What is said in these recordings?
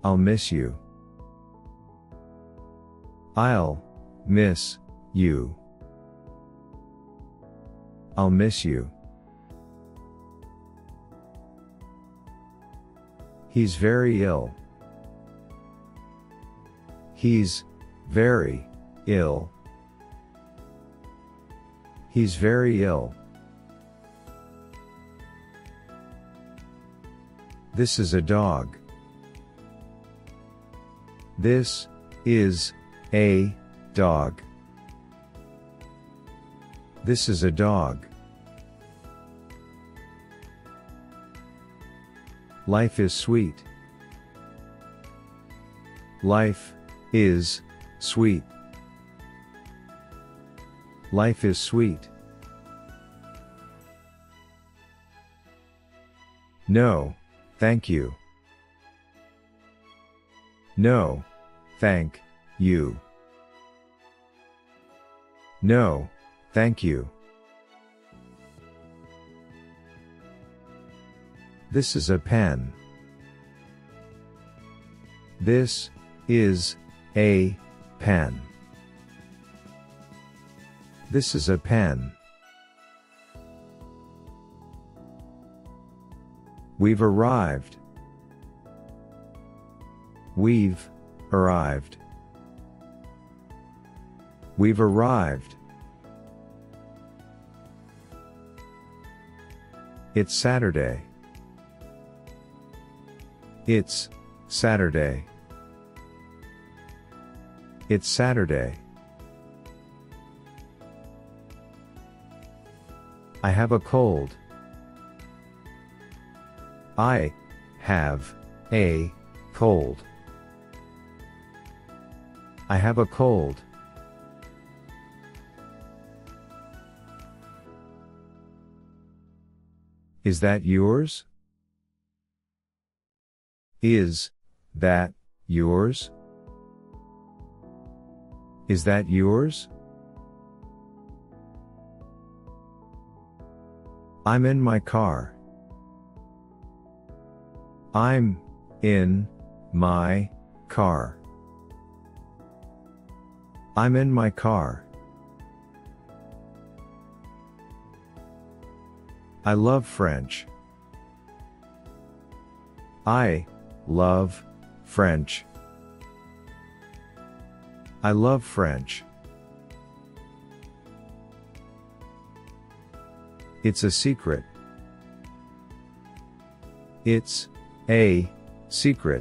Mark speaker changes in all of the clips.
Speaker 1: I'll miss you. I'll miss you. I'll miss you. He's very ill. He's very ill. He's very ill. This is a dog. This is a dog. This is a dog. Life is sweet. Life is sweet. Life is sweet. No, thank you. No, thank you. No, thank you. This is a pen. This is a pen. This is a pen. We've arrived. We've arrived. We've arrived. It's Saturday. It's Saturday. It's Saturday. I have a cold. I have a cold. I have a cold. Is that yours? Is that yours? Is that yours? I'm in my car. I'm in my car. I'm in my car. I love French. I love French. I love French. It's a secret. It's a secret.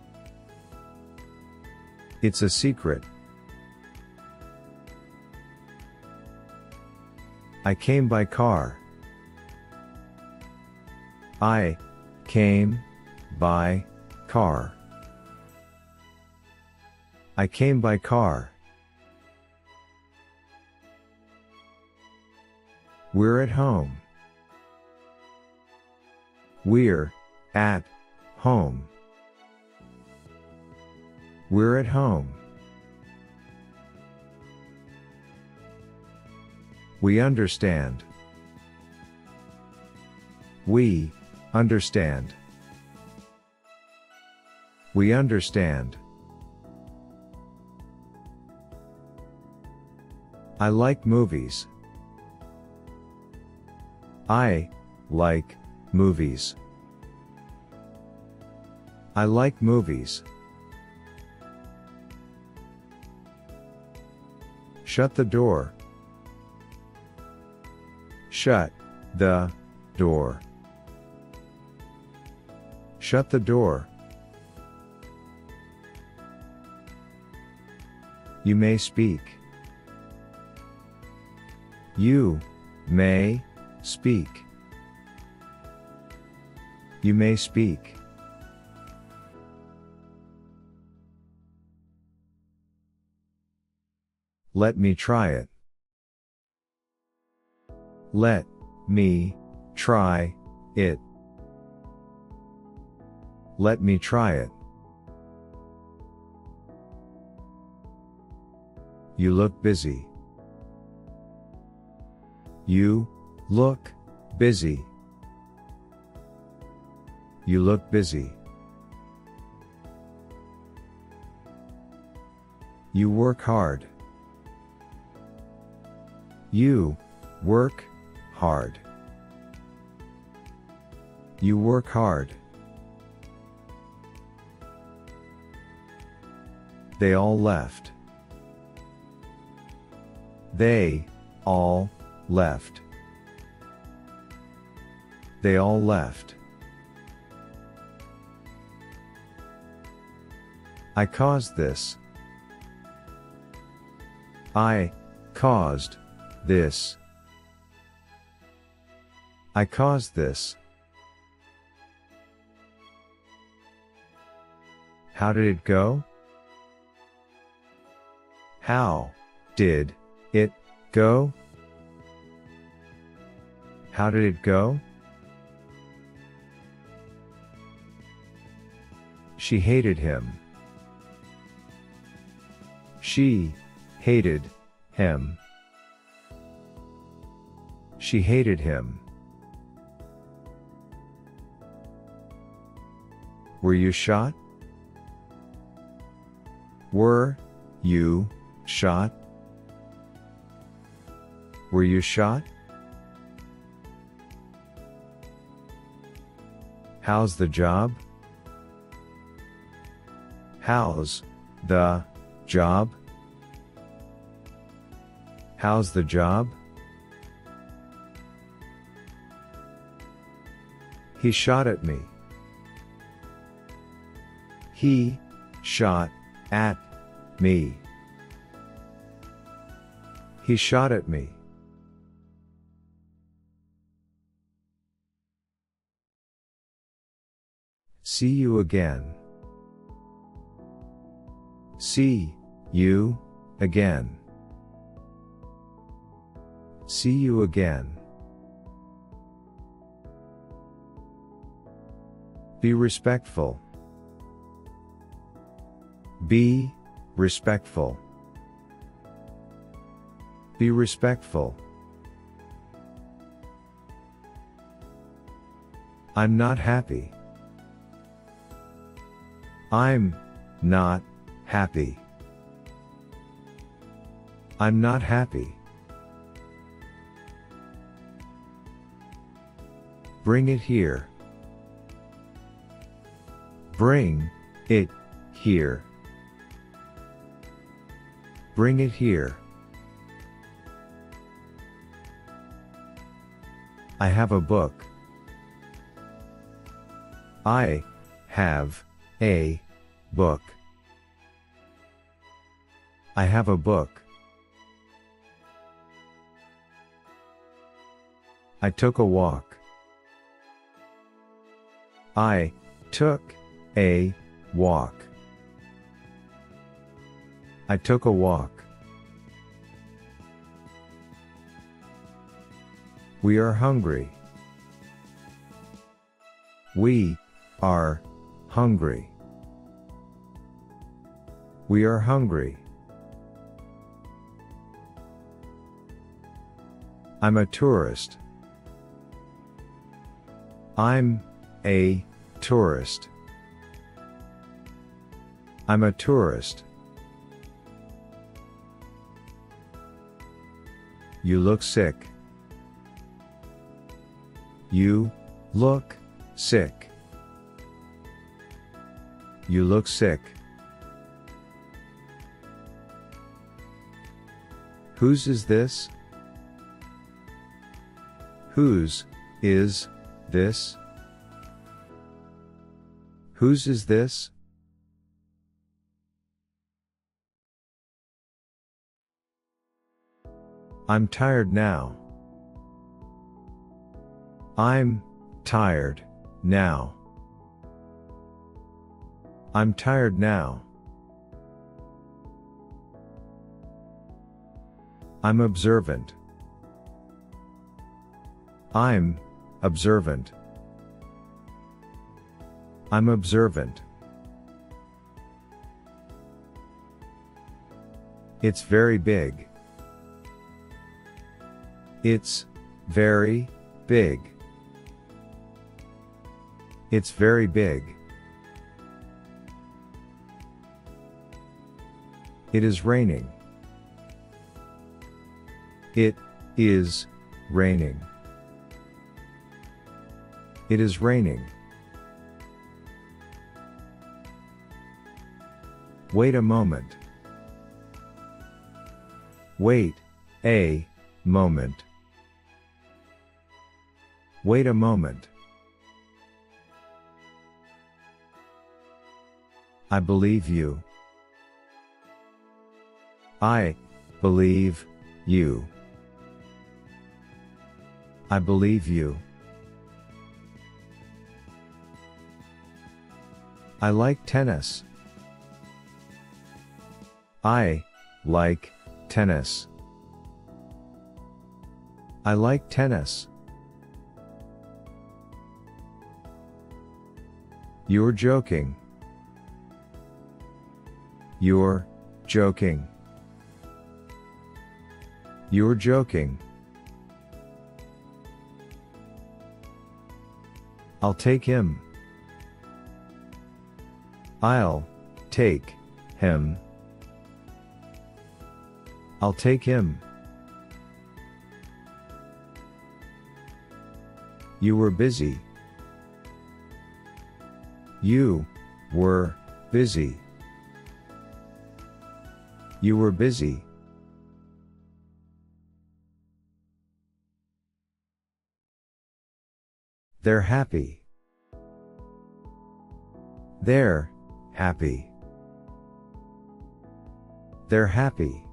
Speaker 1: It's a secret. I came by car. I came by car. I came by car. We're at home. We're at home. We're at home. We understand. We understand. We understand. I like movies. I like movies. I like movies. Shut the door. Shut the door. Shut the door. You may speak. You may speak. You may speak. Let me try it. Let me try it. Let me try it. You look busy. You look busy. You look busy. You work hard. You work hard. You work hard. They all left. They all left. They all left. I caused this. I caused this. I caused this. How did it go? How did it go? How did it go? She hated him. She hated him. She hated him. Were you shot? Were you shot? Were you shot? How's the job? How's the job? How's the job? He shot at me. He shot at me. He shot at me. See you again. See you again. See you again. Be respectful. Be respectful. Be respectful. I'm not happy. I'm not happy. I'm not happy. Bring it here. Bring it here. Bring it here. I have a book. I have a book. I have a book. I took a walk. I took a walk. I took a walk. We are hungry. We are hungry. We are hungry. I'm a tourist. I'm a tourist. I'm a tourist. You look sick. You look sick. You look sick. Whose is this? Whose is this? Whose is this? I'm tired now. I'm tired now. I'm tired now. I'm observant. I'm observant. I'm observant. It's very big. It's very big. It's very big. It is raining. It is raining. It is raining. Wait a moment. Wait a moment. Wait a moment. I believe you. I believe you. I believe you. I like tennis. I like tennis. I like tennis. You're joking. You're joking. You're joking. I'll take him. I'll take him. I'll take him. You were busy. You were busy. You were busy. They're happy. They're happy. They're happy.